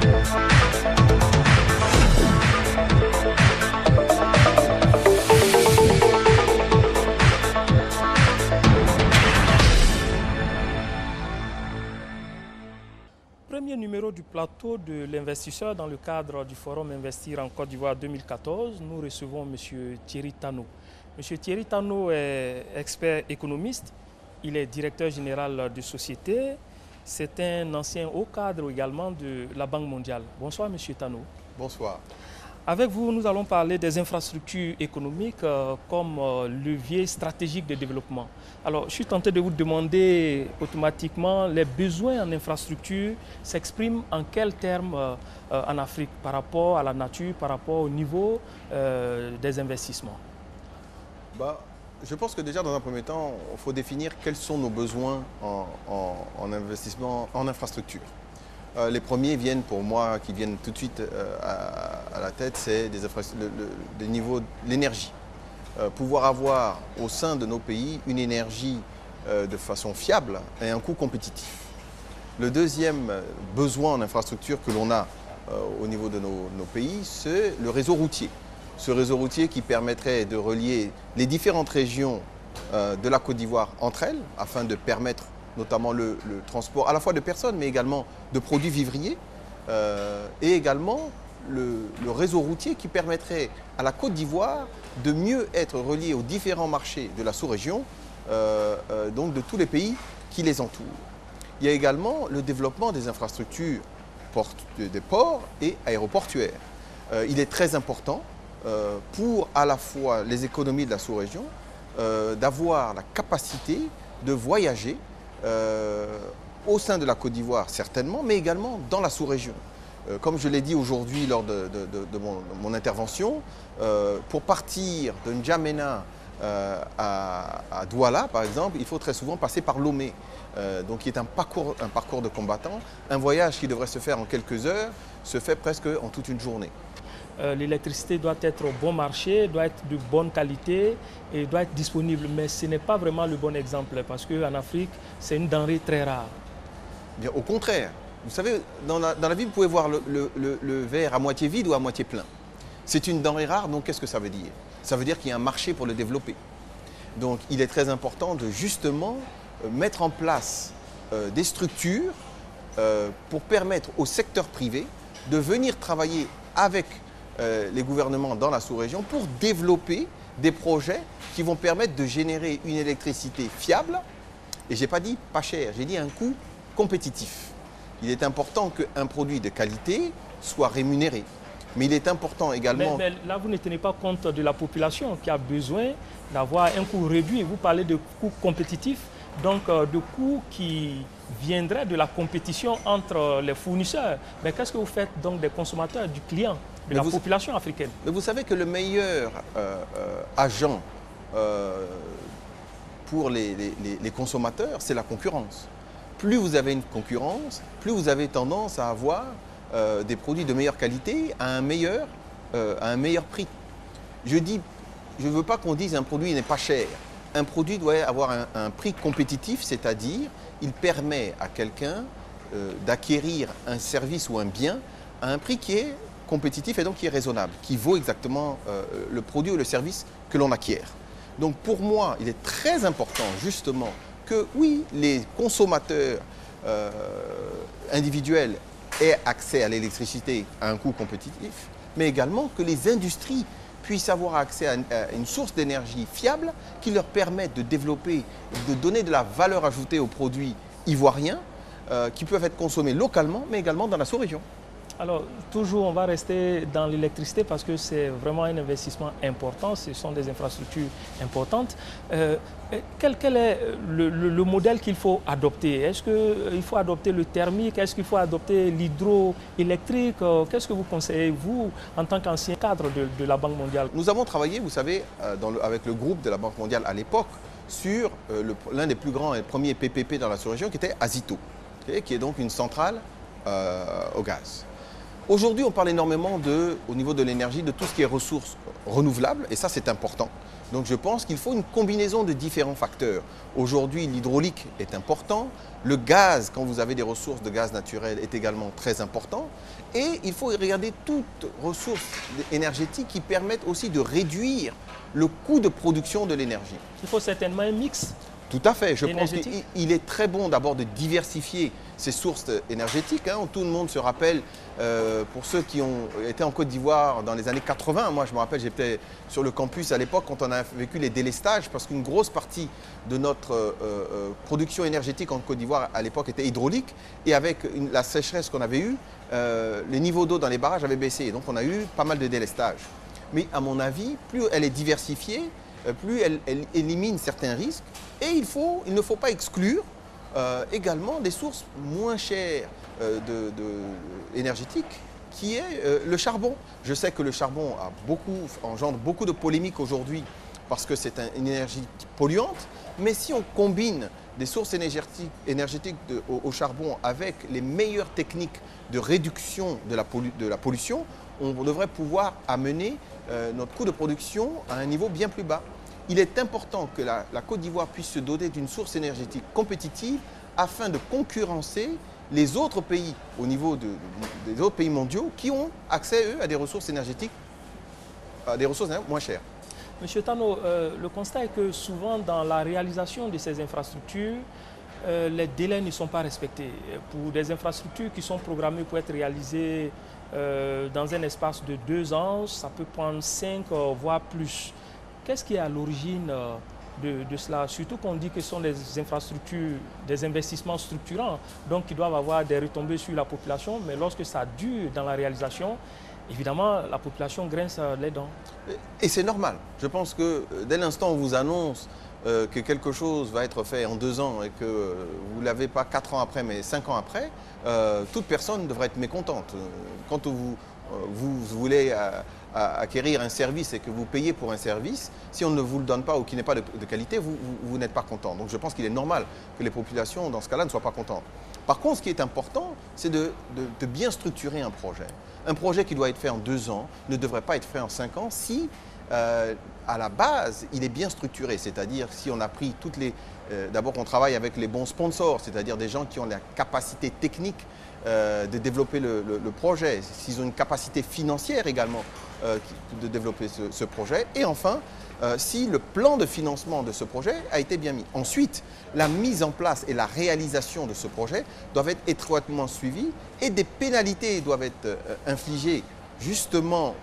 Premier numéro du plateau de l'investisseur dans le cadre du Forum Investir en Côte d'Ivoire 2014, nous recevons M. Thierry Tano. M. Thierry Tano est expert économiste, il est directeur général de société, c'est un ancien haut cadre également de la Banque mondiale. Bonsoir M. Tano. Bonsoir. Avec vous, nous allons parler des infrastructures économiques comme levier stratégique de développement. Alors, je suis tenté de vous demander automatiquement, les besoins en infrastructure s'expriment en quels termes en Afrique par rapport à la nature, par rapport au niveau des investissements? Je pense que déjà, dans un premier temps, il faut définir quels sont nos besoins en investissement, en infrastructure. Les premiers viennent pour moi, qui viennent tout de suite à la tête, c'est des niveaux de l'énergie. Pouvoir avoir au sein de nos pays une énergie de façon fiable et un coût compétitif. Le deuxième besoin en infrastructure que l'on a au niveau de nos pays, c'est le réseau routier. Ce réseau routier qui permettrait de relier les différentes régions de la Côte d'Ivoire entre elles, afin de permettre notamment le transport à la fois de personnes, mais également de produits vivriers, et également le réseau routier qui permettrait à la Côte d'Ivoire de mieux être reliée aux différents marchés de la sous-région, donc de tous les pays qui les entourent. Il y a également le développement des infrastructures des ports et aéroportuaires. Il est très important pour à la fois les économies de la sous-région d'avoir la capacité de voyager au sein de la Côte d'Ivoire certainement, mais également dans la sous-région. Comme je l'ai dit aujourd'hui lors de mon intervention, pour partir de N'Djamena à Douala, par exemple, il faut très souvent passer par Lomé, donc qui est un parcours de combattant. Un voyage qui devrait se faire en quelques heures se fait presque en toute une journée. L'électricité doit être au bon marché, doit être de bonne qualité et doit être disponible. Mais ce n'est pas vraiment le bon exemple parce qu'en Afrique, c'est une denrée très rare. Bien, au contraire, vous savez, dans la vie, vous pouvez voir le verre à moitié vide ou à moitié plein. C'est une denrée rare, donc qu'est-ce que ça veut dire? Ça veut dire qu'il y a un marché pour le développer. Donc il est très important de justement mettre en place des structures pour permettre au secteur privé de venir travailler avec les gouvernements dans la sous-région pour développer des projets qui vont permettre de générer une électricité fiable, et je n'ai pas dit pas cher, j'ai dit un coût compétitif. Il est important qu'un produit de qualité soit rémunéré, mais il est important également... Mais là, vous ne tenez pas compte de la population qui a besoin d'avoir un coût réduit. Vous parlez de coût compétitif, donc de coûts qui viendraient de la compétition entre les fournisseurs. Mais qu'est-ce que vous faites donc des consommateurs, du client, de la population africaine? Mais vous savez que le meilleur agent pour les consommateurs, c'est la concurrence. Plus vous avez une concurrence, plus vous avez tendance à avoir des produits de meilleure qualité à un meilleur prix. Je ne veux pas qu'on dise un produit n'est pas cher. Un produit doit avoir un prix compétitif, c'est-à-dire il permet à quelqu'un d'acquérir un service ou un bien à un prix qui est compétitif et donc qui est raisonnable, qui vaut exactement le produit ou le service que l'on acquiert. Donc pour moi, il est très important justement que oui, les consommateurs individuels aient accès à l'électricité à un coût compétitif, mais également que les industries puissent avoir accès à une source d'énergie fiable qui leur permette de développer, de donner de la valeur ajoutée aux produits ivoiriens qui peuvent être consommés localement, mais également dans la sous-région. Alors, toujours, on va rester dans l'électricité parce que c'est vraiment un investissement important, ce sont des infrastructures importantes. Quel est le modèle qu'il faut adopter? Est-ce qu'il faut adopter le thermique? Est-ce qu'il faut adopter l'hydroélectrique? Qu'est-ce que vous conseillez, vous, en tant qu'ancien cadre de la Banque mondiale? Nous avons travaillé, vous savez, avec le groupe de la Banque mondiale à l'époque, sur l'un des plus grands et premiers PPP dans la sous-région, qui était Azito, qui est donc une centrale au gaz. Aujourd'hui, on parle énormément au niveau de l'énergie, de tout ce qui est ressources renouvelables, et ça c'est important. Donc je pense qu'il faut une combinaison de différents facteurs. Aujourd'hui, l'hydraulique est important, le gaz, quand vous avez des ressources de gaz naturel, est également très important. Et il faut regarder toutes ressources énergétiques qui permettent aussi de réduire le coût de production de l'énergie. Il faut certainement un mix. Tout à fait. Je pense qu'il est très bon d'abord de diversifier ces sources énergétiques. Tout le monde se rappelle, pour ceux qui ont été en Côte d'Ivoire dans les années 80, moi je me rappelle, j'étais sur le campus à l'époque quand on a vécu les délestages, parce qu'une grosse partie de notre production énergétique en Côte d'Ivoire à l'époque était hydraulique. Et avec la sécheresse qu'on avait eue, les niveaux d'eau dans les barrages avaient baissé. Donc on a eu pas mal de délestages. Mais à mon avis, plus elle est diversifiée, plus elle élimine certains risques. Et il ne faut pas exclure également des sources moins chères énergétiques, qui est le charbon. Je sais que le charbon engendre beaucoup de polémiques aujourd'hui parce que c'est une énergie polluante, mais si on combine des sources énergétiques au charbon avec les meilleures techniques de réduction de la pollution, on devrait pouvoir amener notre coût de production à un niveau bien plus bas. Il est important que la Côte d'Ivoire puisse se doter d'une source énergétique compétitive afin de concurrencer les autres pays au niveau des autres pays mondiaux qui ont accès, eux, à des ressources énergétiques, moins chères. Monsieur Tano, le constat est que souvent dans la réalisation de ces infrastructures, les délais ne sont pas respectés. Pour des infrastructures qui sont programmées pour être réalisées dans un espace de 2 ans, ça peut prendre 5 voire plus. Qu'est-ce qui est à l'origine de cela? Surtout qu'on dit que ce sont des infrastructures, des investissements structurants, donc qui doivent avoir des retombées sur la population, mais lorsque ça dure dans la réalisation, évidemment, la population grince les dents. Et c'est normal. Je pense que dès l'instant où on vous annonce que quelque chose va être fait en 2 ans et que vous ne l'avez pas 4 ans après, mais 5 ans après, toute personne devrait être mécontente. Quand vous voulez acquérir un service et que vous payez pour un service, si on ne vous le donne pas ou qu'il n'est pas de qualité, vous n'êtes pas content. Donc je pense qu'il est normal que les populations, dans ce cas-là, ne soient pas contentes. Par contre, ce qui est important, c'est de bien structurer un projet. Un projet qui doit être fait en 2 ans ne devrait pas être fait en 5 ans si, à la base, il est bien structuré. C'est-à-dire si on a pris toutes les... D'abord, on travaille avec les bons sponsors, c'est-à-dire des gens qui ont la capacité technique de développer le projet, s'ils ont une capacité financière également de développer ce projet. Et enfin, si le plan de financement de ce projet a été bien mis. Ensuite, la mise en place et la réalisation de ce projet doivent être étroitement suivies et des pénalités doivent être infligées justement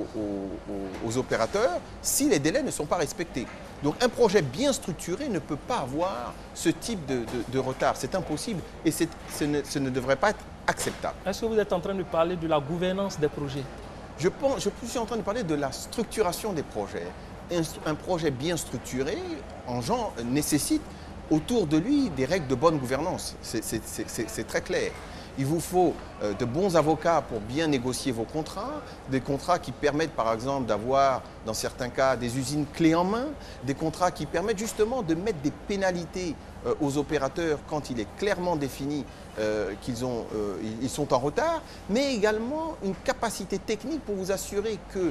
aux opérateurs si les délais ne sont pas respectés. Donc un projet bien structuré ne peut pas avoir ce type de retard. C'est impossible et ce ne devrait pas être acceptable. Est-ce que vous êtes en train de parler de la gouvernance des projets? Je suis en train de parler de la structuration des projets. Un projet bien structuré nécessite autour de lui des règles de bonne gouvernance. C'est très clair. Il vous faut de bons avocats pour bien négocier vos contrats, des contrats qui permettent par exemple d'avoir, dans certains cas, des usines clés en main, des contrats qui permettent justement de mettre des pénalités aux opérateurs quand il est clairement défini qu'ils sont en retard, mais également une capacité technique pour vous assurer que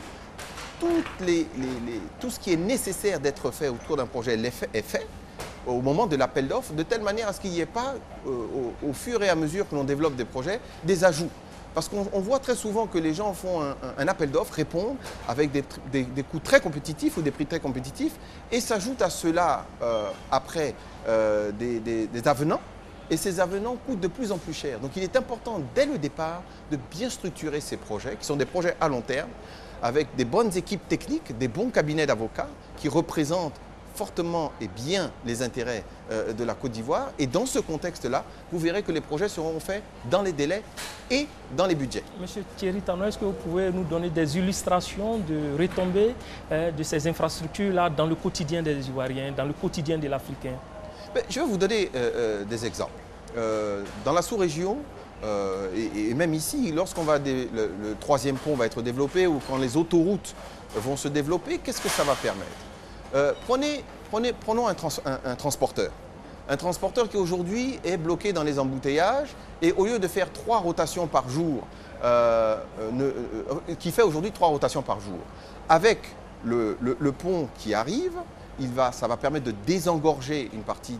tout ce qui est nécessaire d'être fait autour d'un projet est fait au moment de l'appel d'offres, de telle manière à ce qu'il n'y ait pas, au fur et à mesure que l'on développe des projets, des ajouts. Parce qu'on voit très souvent que les gens font un appel d'offres, répondent avec des coûts très compétitifs ou des prix très compétitifs, et s'ajoutent à cela après des avenants, et ces avenants coûtent de plus en plus cher. Donc il est important dès le départ de bien structurer ces projets, qui sont des projets à long terme, avec des bonnes équipes techniques, des bons cabinets d'avocats qui représentent fortement et bien les intérêts de la Côte d'Ivoire. Et dans ce contexte-là, vous verrez que les projets seront faits dans les délais et dans les budgets. Monsieur Thierry Tano, est-ce que vous pouvez nous donner des illustrations de retombées de ces infrastructures-là dans le quotidien des Ivoiriens, dans le quotidien de l'Africain? Je vais vous donner des exemples. Dans la sous-région, et même ici, lorsqu'on va le 3e pont va être développé ou quand les autoroutes vont se développer, qu'est-ce que ça va permettre? Prenons un transporteur. Un transporteur qui aujourd'hui est bloqué dans les embouteillages et au lieu de faire 3 rotations par jour qui fait aujourd'hui 3 rotations par jour. Avec le pont qui arrive, ça va permettre de désengorger une partie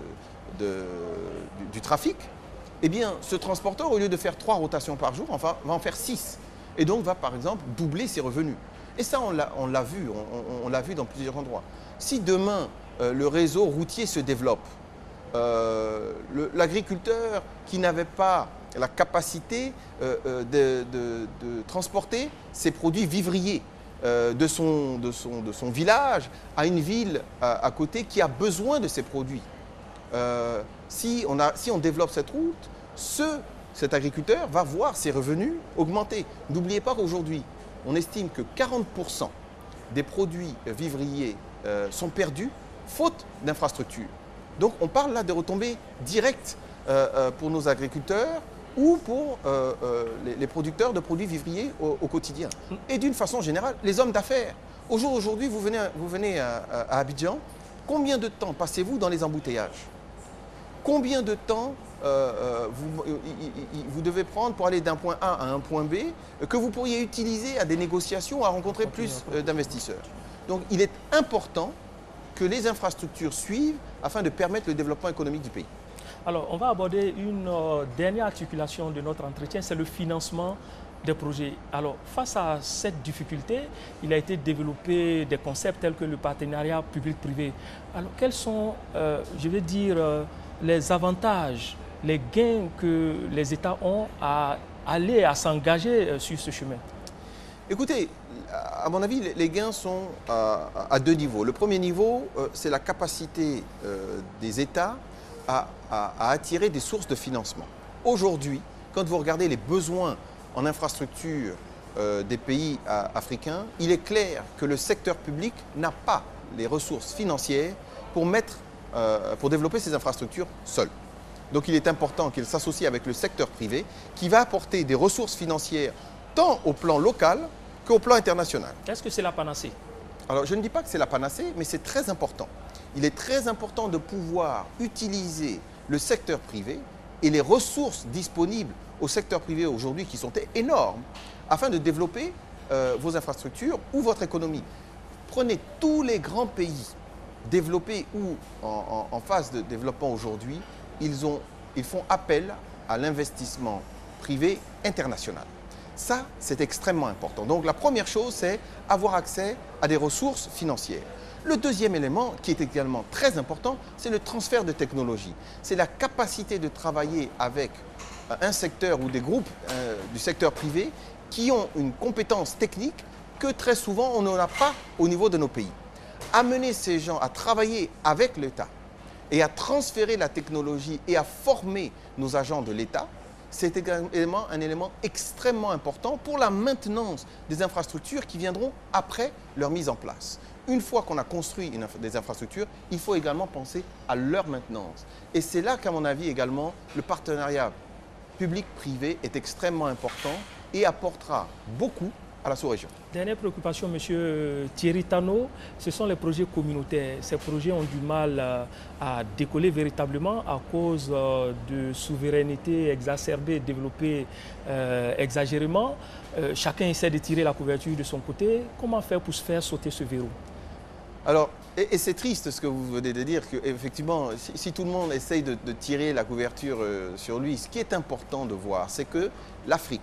du trafic. Eh bien, ce transporteur, au lieu de faire 3 rotations par jour, va en faire 6. Et donc va, par exemple, doubler ses revenus. Et ça, on l'a vu, on l'a vu dans plusieurs endroits. Si demain, le réseau routier se développe, l'agriculteur qui n'avait pas la capacité de transporter ses produits vivriers de son village à une ville à côté qui a besoin de ces produits. Si on développe cette route, cet agriculteur va voir ses revenus augmenter. N'oubliez pas qu'aujourd'hui, on estime que 40% des produits vivriers sont perdus faute d'infrastructures. Donc on parle là de retombées directes pour nos agriculteurs ou pour les producteurs de produits vivriers au quotidien. Et d'une façon générale, les hommes d'affaires. Aujourd'hui, vous venez à Abidjan, combien de temps passez-vous dans les embouteillages? Combien de temps vous devez prendre pour aller d'un point A à un point B que vous pourriez utiliser à des négociations, à rencontrer plus d'investisseurs? Donc il est important que les infrastructures suivent afin de permettre le développement économique du pays. Alors, on va aborder une dernière articulation de notre entretien, c'est le financement des projets. Alors, face à cette difficulté, il a été développé des concepts tels que le partenariat public-privé. Alors, quels sont, je vais dire, les avantages, les gains que les États ont à s'engager sur ce chemin? Écoutez, à mon avis, les gains sont à 2 niveaux. Le premier niveau, c'est la capacité des États à attirer des sources de financement. Aujourd'hui, quand vous regardez les besoins en infrastructure des pays africains, il est clair que le secteur public n'a pas les ressources financières pour développer ces infrastructures seul. Donc il est important qu'il s'associe avec le secteur privé qui va apporter des ressources financières tant au plan local qu'au plan international. Est-ce que c'est la panacée? Alors je ne dis pas que c'est la panacée, mais c'est très important. Il est très important de pouvoir utiliser le secteur privé et les ressources disponibles au secteur privé aujourd'hui qui sont énormes afin de développer vos infrastructures ou votre économie. Prenez tous les grands pays développés ou en phase de développement aujourd'hui, ils font appel à l'investissement privé international. Ça, c'est extrêmement important. Donc la première chose, c'est avoir accès à des ressources financières. Le deuxième élément, qui est également très important, c'est le transfert de technologie. C'est la capacité de travailler avec un secteur ou des groupes du secteur privé qui ont une compétence technique que très souvent on n'en a pas au niveau de nos pays. Amener ces gens à travailler avec l'État et à transférer la technologie et à former nos agents de l'État, c'est également un élément extrêmement important pour la maintenance des infrastructures qui viendront après leur mise en place. Une fois qu'on a construit des infrastructures, il faut également penser à leur maintenance. Et c'est là qu'à mon avis également, le partenariat public-privé est extrêmement important et apportera beaucoup à la sous-région. Dernière préoccupation, M. Thierry Tano, ce sont les projets communautaires. Ces projets ont du mal à décoller véritablement à cause de souveraineté exacerbée, développée exagérément. Chacun essaie de tirer la couverture de son côté. Comment faire pour se faire sauter ce verrou? Alors, et c'est triste ce que vous venez de dire, qu'effectivement, si tout le monde essaye de tirer la couverture sur lui, ce qui est important de voir, c'est que l'Afrique,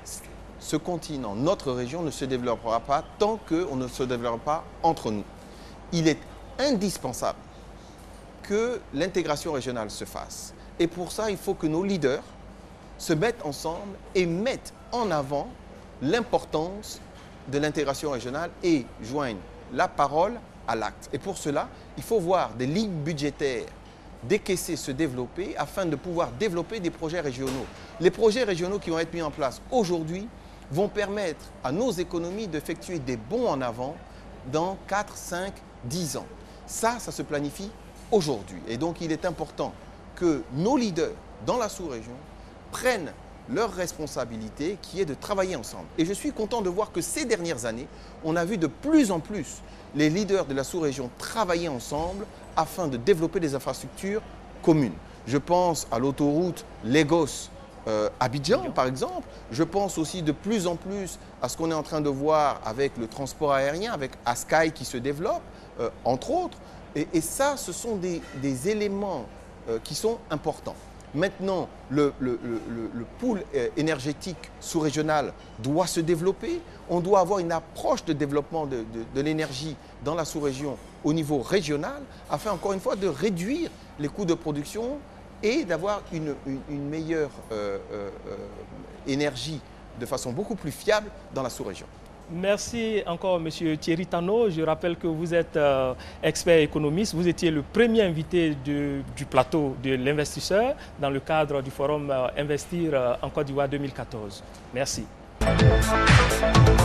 ce continent, notre région ne se développera pas tant qu'on ne se développera pas entre nous. Il est indispensable que l'intégration régionale se fasse. Et pour ça, il faut que nos leaders se mettent ensemble et mettent en avant l'importance de l'intégration régionale et joignent la parole à l'acte. Et pour cela, il faut voir des lignes budgétaires décaissées se développer afin de pouvoir développer des projets régionaux. Les projets régionaux qui vont être mis en place aujourd'hui vont permettre à nos économies d'effectuer des bonds en avant dans 4, 5, 10 ans. Ça se planifie aujourd'hui. Et donc, il est important que nos leaders dans la sous-région prennent leur responsabilité qui est de travailler ensemble. Et je suis content de voir que ces dernières années, on a vu de plus en plus les leaders de la sous-région travailler ensemble afin de développer des infrastructures communes. Je pense à l'autoroute Lagos Abidjan, par exemple. Je pense aussi de plus en plus à ce qu'on est en train de voir avec le transport aérien, avec Askai qui se développe, entre autres. Et ça, ce sont des éléments qui sont importants. Maintenant, le pool énergétique sous-régional doit se développer. On doit avoir une approche de développement de l'énergie dans la sous-région au niveau régional, afin, encore une fois, de réduire les coûts de production et d'avoir une meilleure énergie de façon beaucoup plus fiable dans la sous-région. Merci encore, M. Thierry Tano. Je rappelle que vous êtes expert économiste. Vous étiez le premier invité du plateau de l'investisseur dans le cadre du forum Investir en Côte d'Ivoire 2014. Merci.